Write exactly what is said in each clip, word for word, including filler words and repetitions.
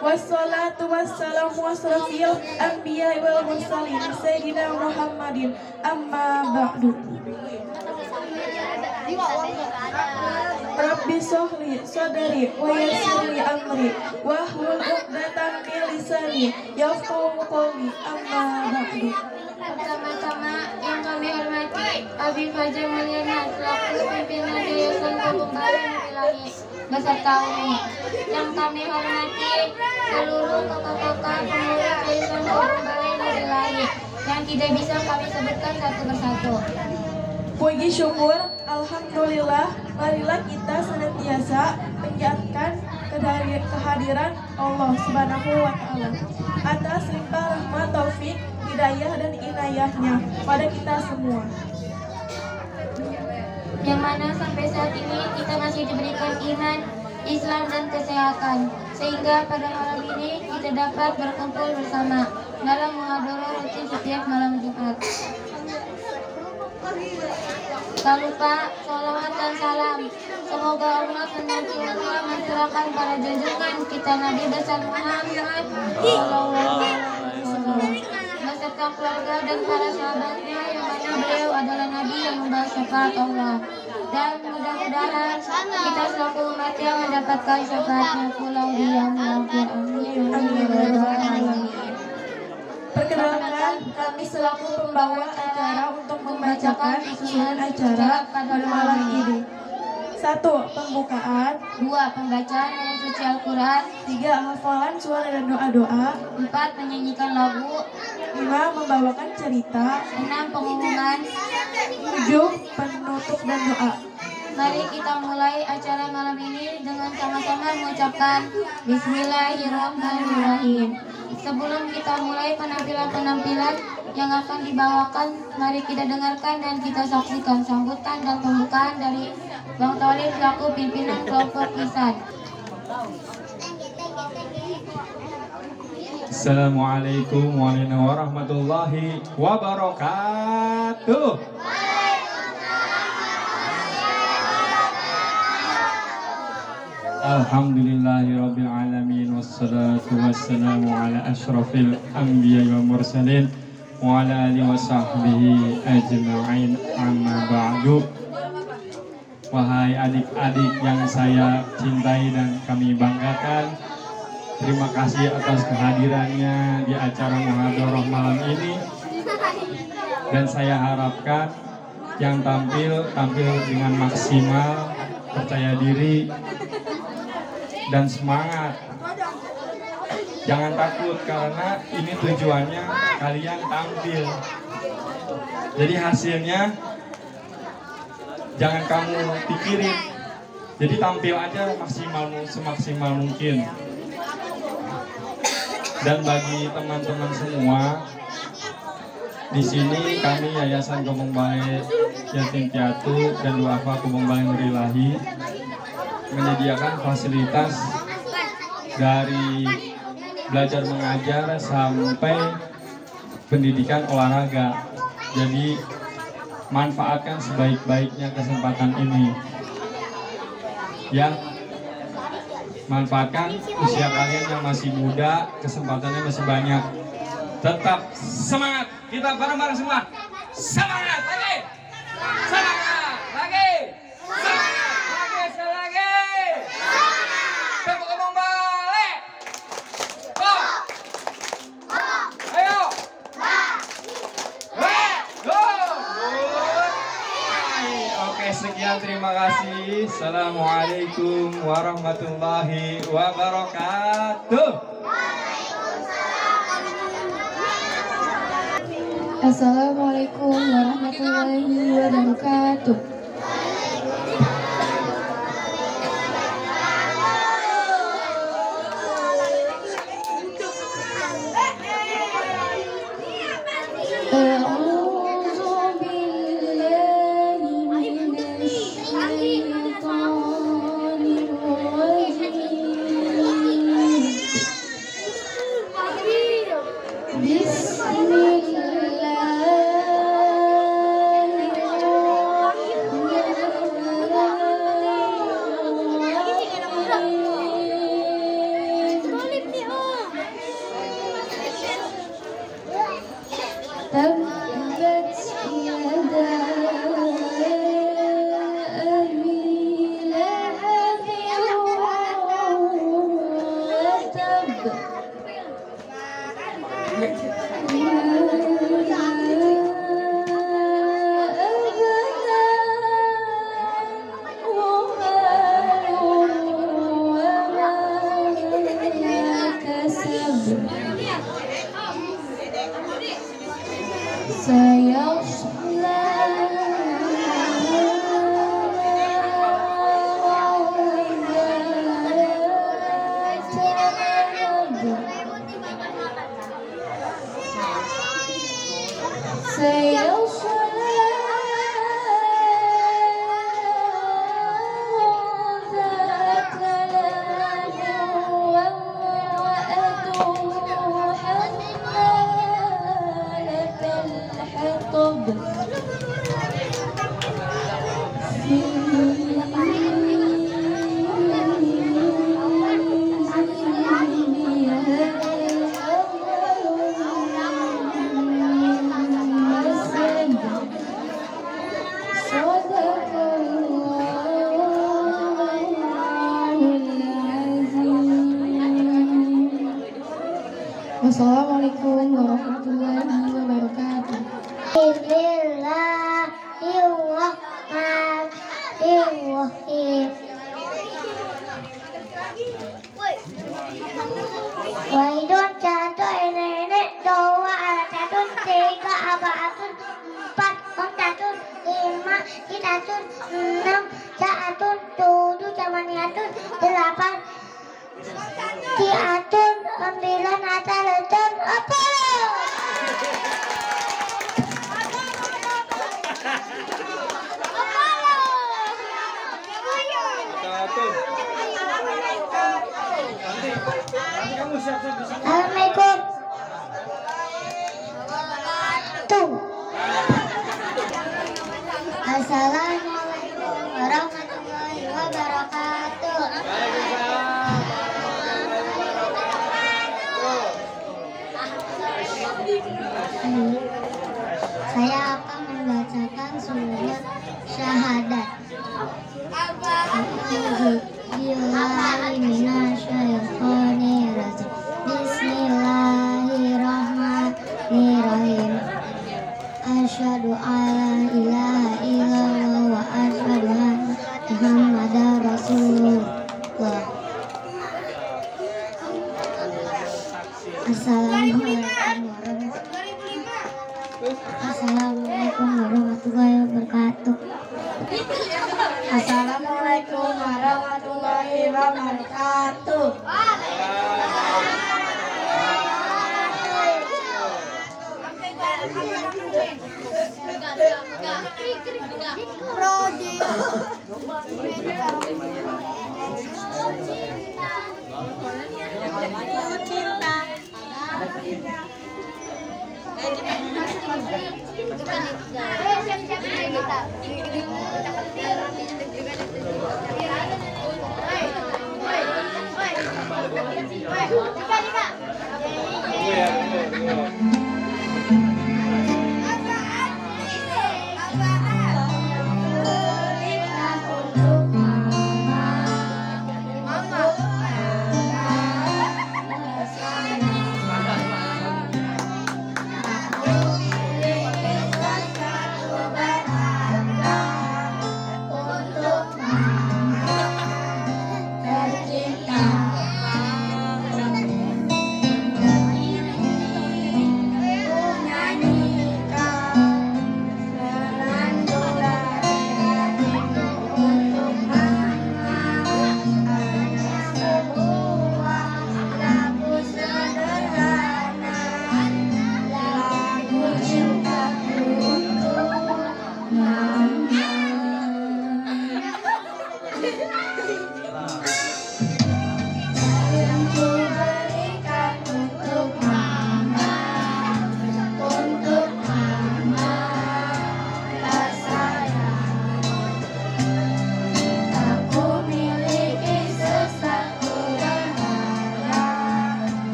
Wassalatu wassalamu asrafil anbiya wal mursalin Sayyidina Muhammadin amma ba'du. Rabbi sohli sodari wa yassirli amri wahlul uqdatan min lisani yafqahu qawli amma ba'du. Pertama-tama yang kami hormati Abi Fajar Mulyana selaku pimpinan Yayasan Pembangunan Ilahi beserta Umi. Yang kami hormati seluruh kakak-kakak pengurus Yayasan Pembangunan Ilahi yang tidak bisa kami sebutkan satu persatu. Puji syukur, alhamdulillah, marilah kita senantiasa menjadikan kehadiran Allah Subhanahu wa Ta'ala atas limpah rahmat, taufik, hidayah dan inayahnya pada kita semua. Yang mana sampai saat ini kita masih diberikan iman, Islam dan kesehatan, sehingga pada malam ini kita dapat berkumpul bersama dalam muhadharah rutin setiap malam Jumat. Tak lupa salawat dan salam, semoga Allah senantiasa mencurahkan para junjungan kita Nabi besar Muhammad Sallallahu Alaihi Wasallam beserta keluarga dan para sahabatnya, yang mana beliau adalah Nabi yang membawa syafaat Allah. Dan mudah-mudahan kita selaku umat yang mendapatkan syafaatnya pulau di yang akhir. Amin. Perkenalkan, kami selaku pembawa acara untuk membacakan susunan acara pada malam ini. Satu, pembukaan. Dua, pembacaan ayat suci Al-Quran. Tiga, hafalan suara dan doa-doa. Empat, menyanyikan lagu. Lima, membawakan cerita. Enam, pengumuman. Tujuh, penutup dan doa. Mari kita mulai acara malam ini dengan sama-sama mengucapkan Bismillahirrahmanirrahim. Sebelum kita mulai penampilan-penampilan yang akan dibawakan, mari kita dengarkan dan kita saksikan sambutan dan pembukaan dari Bang Tolib selaku pimpinan kelompok Ihsan. Assalamualaikum warahmatullahi wabarakatuh. Alhamdulillahirabbil alamin wassalatu wassalamu ala asyrafil anbiya wa mursalin wa ala alihi wa sahbihi ajma'in amma ba'du. Wahai adik-adik yang saya cintai dan kami banggakan, terima kasih atas kehadirannya di acara muhadharah malam ini. Dan saya harapkan yang tampil tampil dengan maksimal, percaya diri dan semangat. Jangan takut karena ini tujuannya kalian tampil. Jadi hasilnya jangan kamu pikirin. Jadi tampil aja maksimal semaksimal mungkin. Dan bagi teman-teman semua, di sini kami Yayasan Gembong Balai Yatim Piatu dan Duafa Gembong Balai Nur Ilahi menyediakan fasilitas dari belajar mengajar sampai pendidikan olahraga. Jadi manfaatkan sebaik-baiknya kesempatan ini. Ya, manfaatkan usia kalian yang masih muda, kesempatannya masih banyak. Tetap semangat, kita bareng-bareng semua. Semangat lagi, semangat lagi, semangat lagi, sekali lagi. Tepuk Gembong Balai. Go, ayo, go. Oke, sekian, terima kasih. Assalamualaikum warahmatullahi wabarakatuh. Assalamualaikum warahmatullahi wabarakatuh. Bismillahirrahmanirrahim. Wassalamualaikum warahmatullahi wabarakatuh. Bismillahirrahmanirrahim. Waidun satu nenek dua satu tiga abatun empat empat lima kitatun enam satu tujuh samaniatun delapan kiatun sembilan atalatun apa? Assalamualaikum. Tuh. Assalamualaikum warahmatullahi wabarakatuh. Saya akan membacakan surat syahadat. Bismillahirrahmanirrahim. Asyhadu alla ilaha illallah wa asyhadu anna Muhammadar Rasulullah. Assalamualaikum Assalamualaikum warahmatullahi wabarakatuh. Assalamualaikum warahmatullahi wabarakatuh.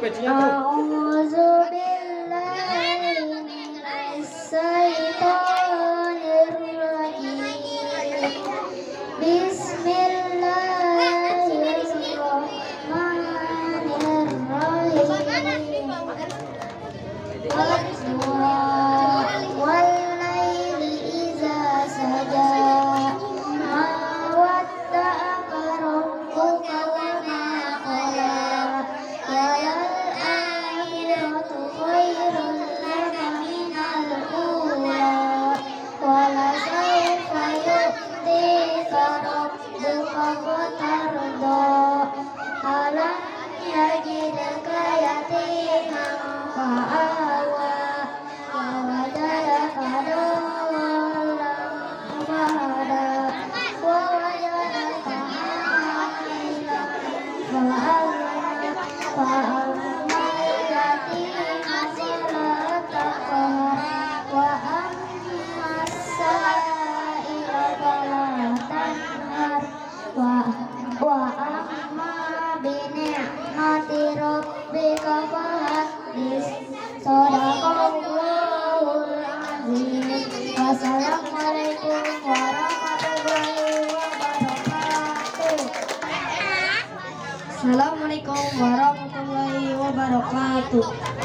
pecinya tuh. A'udzu billahi minasy syaithanir rajim. Bismillahirrahmanirrahim. Wal-laili idza saja. Ma wadda'aka rabbuka wa ma qala. Walal akhiratu khairun laka minal ula. Wala sawfa yu'tika rabbuka fatarda. Alam yajidka yatiman fa'awa. Wa wajadaka dhallan fahada. Wa wajadaka 'ailan fa'aghnaa. Fa'ammal yatima fala taqhar. Wa ammas sa'ila fala tanhar. Wa wa amma bi ni'mati rabbika fahaddits. Shadaqallahul azim. Wassalamualaikum warahmatullahi wabarakatuh. Assalamualaikum warahmatullahi wabarakatuh.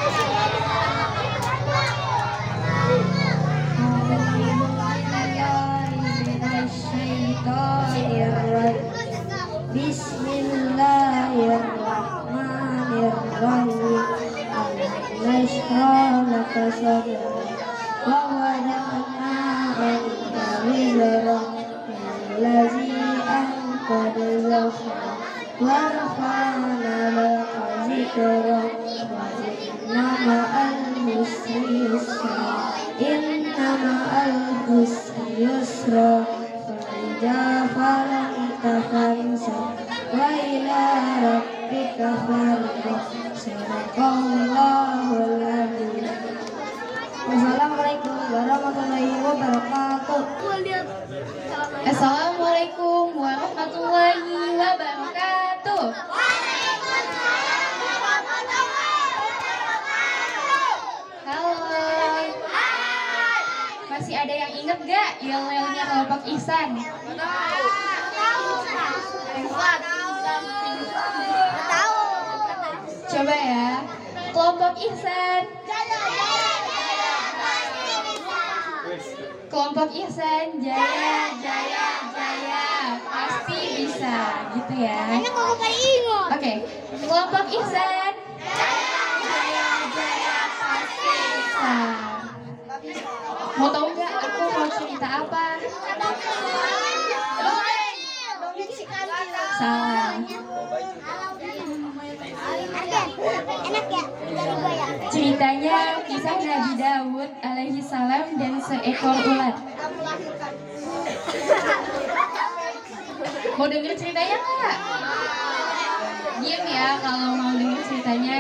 Bismillahirrahmanirrahim. Nashrah laka sadrak wa wada'na anka wizrak allazi anqadha dhahrak wa rafa'na laka zikrak wa inna ma'al usri yusra inna ma'al usri yusra fa idza faragta fansab wa ila rabbika farghab. Sadaqallahul azim. Wassalamualaikum warahmatullahi wabarakatuh. Assalamualaikum warahmatullahi wabarakatuh. Halo. Masih ada yang inget gak yel-yelnya kelompok Ihsan? Coba ya, kelompok Ihsan. Kelompok Ihsan, jaya, jaya, jaya, pasti bisa, gitu ya. Oke, kelompok Ihsan. Jaya, jaya, pasti bisa. Mau tahu nggak aku mau cerita apa? Salah. Ceritanya kisah Nabi Daud alaihi salam dan seekor ulat. Mau denger ceritanya nggak? Diam ya kalau mau denger ceritanya.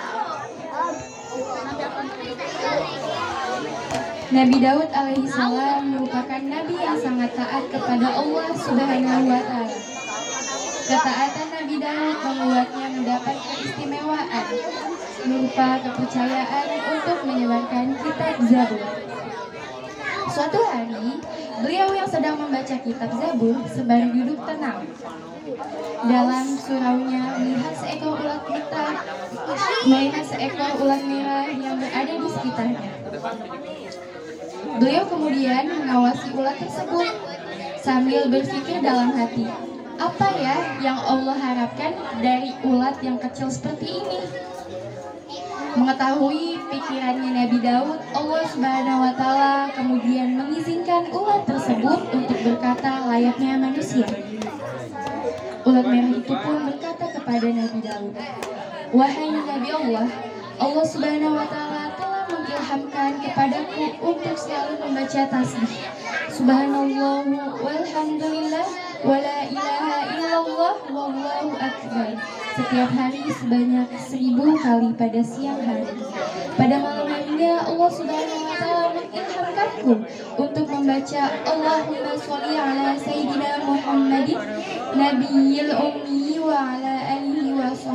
Nabi Daud alaihi salam merupakan nabi yang sangat taat kepada Allah Subhanahu wa taala. Ketaatan Nabi Daud membuatnya mendapat keistimewaan berupa kepercayaan untuk menyebarkan kitab Zabur. Suatu hari, beliau yang sedang membaca kitab Zabur sedang duduk tenang. Dalam suraunya melihat seekor ulat merah, melihat seekor ulat merah yang berada di sekitarnya. Beliau kemudian mengawasi ulat tersebut sambil berpikir dalam hati, apa ya yang Allah harapkan dari ulat yang kecil seperti ini? Mengetahui pikirannya Nabi Daud, Allah Subhanahu wa taala kemudian mengizinkan ulat tersebut untuk berkata layaknya manusia. Ulat merah itu pun berkata kepada Nabi Daud, "Wahai Nabi Allah, Allah Subhanahu wa taala telah mengilhamkan kepadaku untuk selalu membaca tasbih. Subhanallah walhamdulillah wala ilaha illallah wallahu akbar. Setiap hari sebanyak seribu kali pada siang hari. Pada malam harinya Allah Subhanahu wa taala mengilhamkanku untuk membaca Allahumma sholli ala sayyidina Muhammadin nabiyil ummi wa ala alihi wa sahbihi wa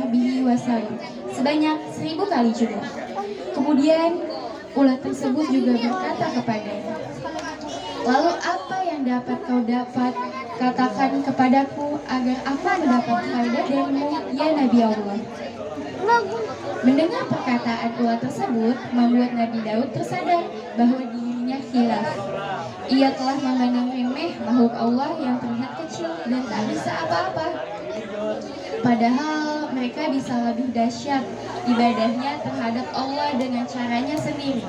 wasallam sebanyak seribu kali juga. Kemudian ulat tersebut juga berkata kepadanya, lalu apa yang dapat kau dapat? Katakan kepadaku agar aku mendapat faedah darimu, ya Nabi Allah. Mendengar perkataan ulat tersebut membuat Nabi Daud tersadar bahwa dirinya khilaf. Ia telah memandang remeh makhluk Allah yang terlihat kecil dan tak bisa apa-apa. Padahal mereka bisa lebih dahsyat ibadahnya terhadap Allah dengan caranya sendiri.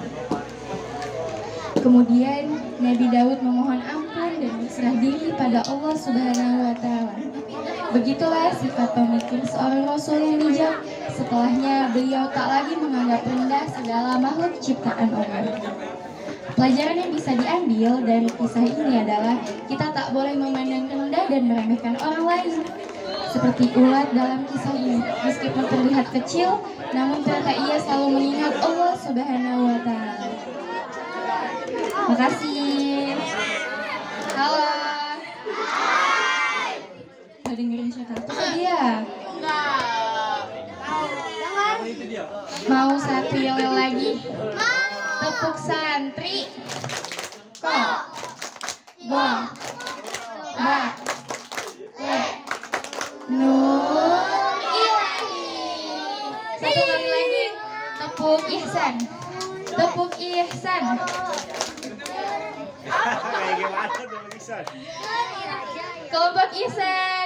Kemudian Nabi Daud memohon ampun dan berserah diri pada Allah Subhanahu wa Ta'ala. Begitulah sifat pemikir seorang Rasul yang bijak. Setelahnya beliau tak lagi menganggap rendah segala makhluk ciptaan Allah. Pelajaran yang bisa diambil dari kisah ini adalah kita tak boleh memandang rendah dan meremehkan orang lain. Seperti ulat dalam kisah ini, meskipun terlihat kecil, namun ternyata ia selalu mengingat Allah Subhanahu wa Ta'ala. Makasih. Halo. Mau dengerin cerita apa dia? Mau satu yel lagi? Tepuk santri. Kok. Bo. Ba. Le. Nur ilahi. Satu kali lagi. Tepuk ihsan. Tepuk ihsan. Kelompok ihsan.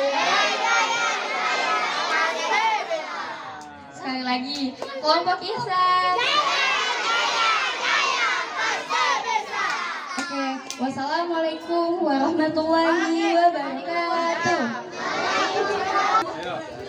Sekali lagi. Kelompok ihsan. Oke, wassalamualaikum warahmatullahi wabarakatuh.